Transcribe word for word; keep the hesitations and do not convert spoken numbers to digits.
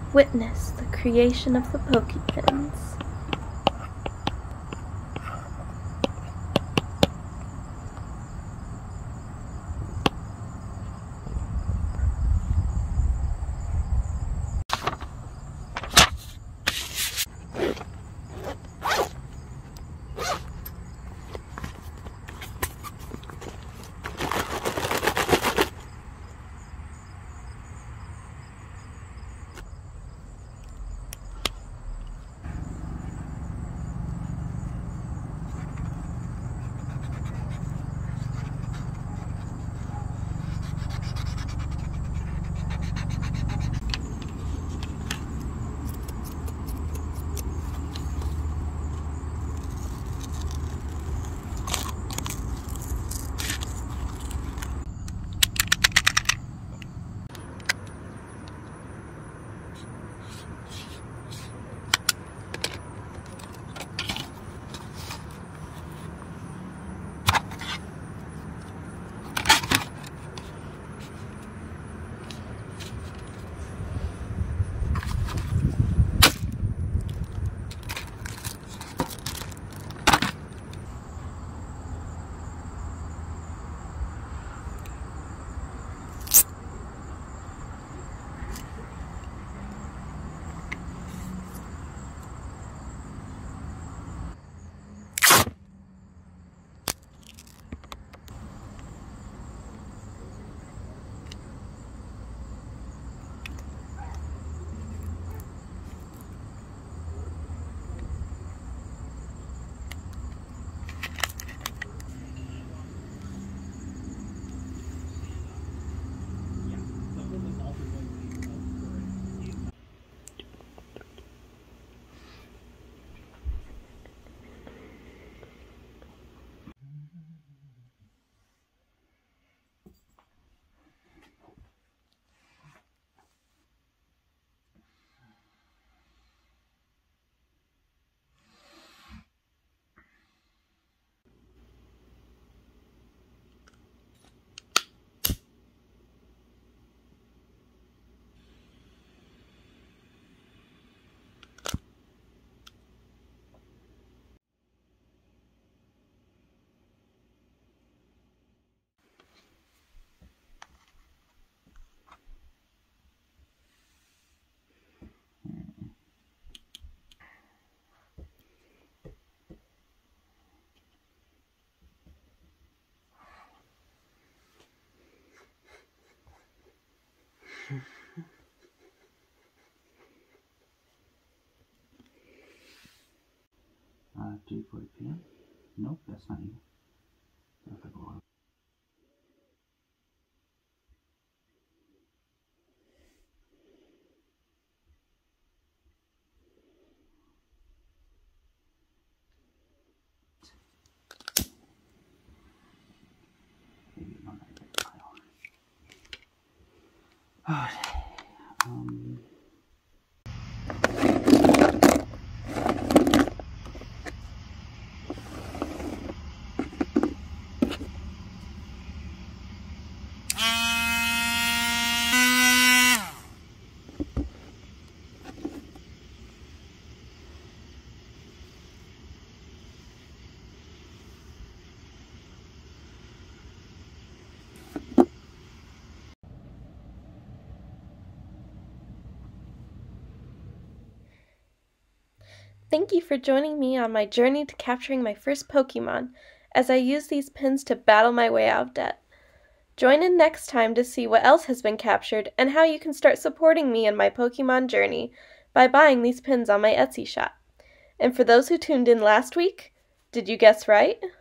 Witness the creation of the Pokepins. Uh, two forty p m Nope, that's not you. That's like a lot. Maybe not that file. Okay. Um. Thank you for joining me on my journey to capturing my first Pokemon, as I use these pins to battle my way out of debt. Join in next time to see what else has been captured and how you can start supporting me in my Pokemon journey by buying these pins on my Etsy shop. And for those who tuned in last week, did you guess right?